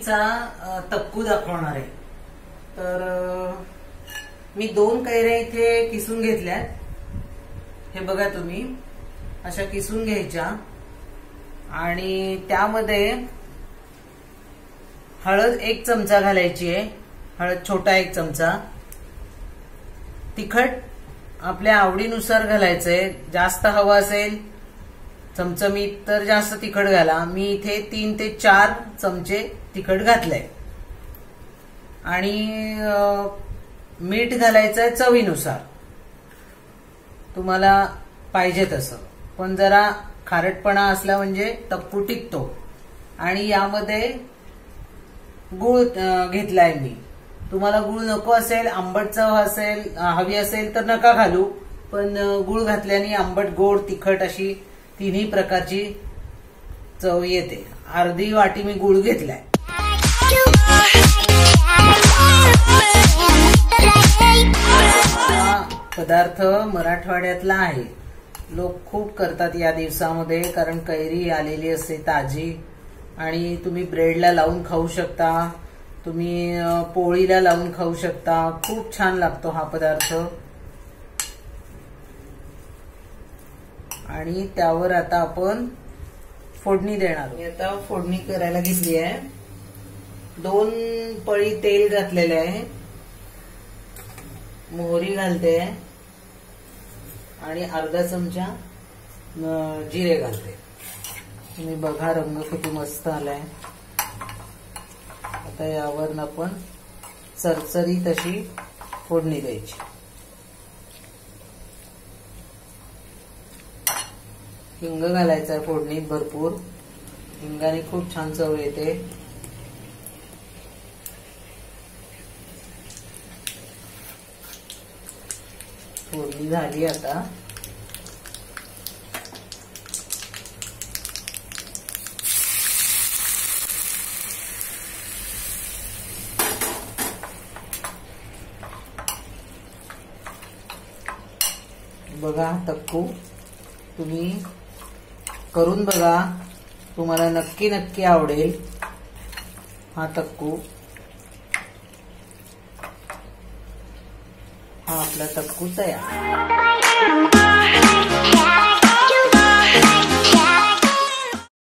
कैरीचा तक्कू दाखवणार आहे। तर मी 2 कैऱ्या इथे किसून घेतल्यात। हे बघा तुम्ही अशा किसून घ्यायच्या आणि त्यामध्ये हळद 1 चमचा घालायची आहे। हळद छोटा 1 चमचा। तिखट आपल्या आवडीनुसार घालायचंय। जास्त हवं असेल चमचमीत तर जास्त तिखट घाला। मी इथे 3 ते 4 चमचे तिखट घातलंय आणि मीठ घालायचंय चवीनुसार, तुम्हाला पाहिजे तसं। पण जरा खारटपणा असला म्हणजे तक्कू टिकतो। आणि यामध्ये गूळ घेतलाय मी। तुम्हाला गूळ नको असेल, आंबट चव असेल हवी असेल तर नका घालू, पण गूळ घातल्याने आंबट गोड तिखट अशी तिन्ही प्रकारची चव येते। अर्धी वाटी मी गूळ घेतलाय। हा पदार्थ मराठवाड्यातला आहे। लोक खूप करतात या दिवसामध्ये, कारण कैरी आलेली असते ताजी आणि तुम्ही ब्रेडला लावून खाऊ शकता, तुम्ही पोळीला लावून खाऊ शकता। खूप छान लागतो हा पदार्थ। आणि त्यावर आता आपण फोडणी देणार। मी आता फोडणी करायला घेतली आहे। 2 पळी तेल घातलेले आहे, मोहरी घालते आणि अर्धा चमचा जिरे घालते। तुम्ही बघा रंग किती मस्त आलाय। आता यावर आपण चरचरीत अशी फोडणी द्यायची। हिंग घालायचा आहे फोडणीत भरपूर। हिंगाने खूप छान चव येते। फोडणी झाली आता। बघा तक्कू तुम्ही करून बघा, तुम्हाला नक्की नक्की आवडेल हा तक्कू। हा आपला तक्कू तयार।